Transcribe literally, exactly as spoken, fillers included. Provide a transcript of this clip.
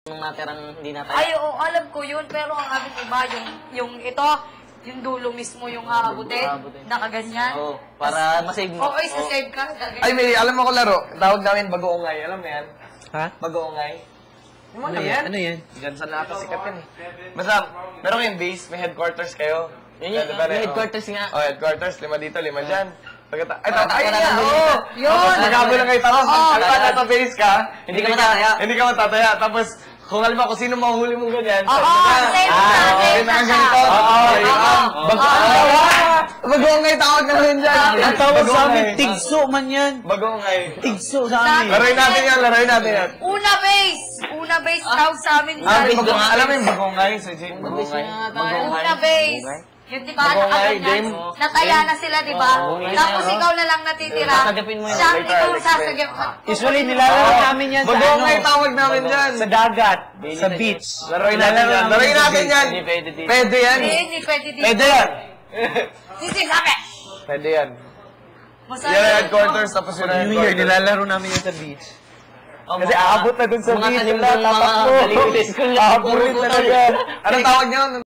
Nung natirang hindi nataya. Ay, oo, alam ko yun, pero ang amin iba, yung, yung ito, yung dulo mismo yung aabutin, nakaganyan. Oo, para masave mo. Oo, isa-save ka. Ay, may alam mo ko laro. Tawag namin bagoongay. Alam mo yan? Ha? Bagoongay. Yung Ano mga yan? yan? Ano yan? Diyan sa nakasikat yan eh. Basta, meron kayong base, may headquarters kayo. Yun yung, Pwede ba rin? yung headquarters nga. Oh, headquarters. Lima dito, lima dyan. Pagkata ay, Ah, tatay wala niya! nang Oo! bumili. Yun! Tapos nagkagulang kayo. Tapos, Oo. halimbawa nasa base ka, Hindi ka matataya. Hindi ka matataya. Tapos, kung halimbawa kung sino mahuli mong ganyan. Oo, pwede save na. na, Ah, save okay, na mga siya. ganito. Oo, yun. Oo. Bagoongay. Bagoongay tawag namin dyan. Ang tawag sa amin, Bagoongay. tigso man yan. Bagoongay. Tigso sa amin. Laruin natin yan, laruin natin yan. Una base! Una base tawag sa amin. Ah, dyan. bagong, alam mo yung bagongay sa Jane? Bagongay. Una base. Yun, di ba? Bagongay, Nakaganyan. game. Nataya na sila, di ba? Oo, yun Tapos na yun. ikaw na lang natitira. Sasagapin mo yun. Siya, Later, ikaw Alex, sasagap. Usually, nilalaro namin yan sa Bagongay ano, tawag namin dyan. sa dagat, sa beach. Laruin natin yan. Nilalaro Laruin natin sa yan. Hindi pwede dito. Pwede yan. Hindi, hindi pwede dito. Pwede yan. Hindi, sabi! Pwede yan. Masaya Yan ang yun, headquarters, tapos yun ang New Year, headquarters. nilalaro namin yan sa beach. Oh, Kasi mga- aabot na dun sa mga beach. talim Wala, ng mga tatakbo. galing sa school. Aabot rin talaga. Anong tawag niyo?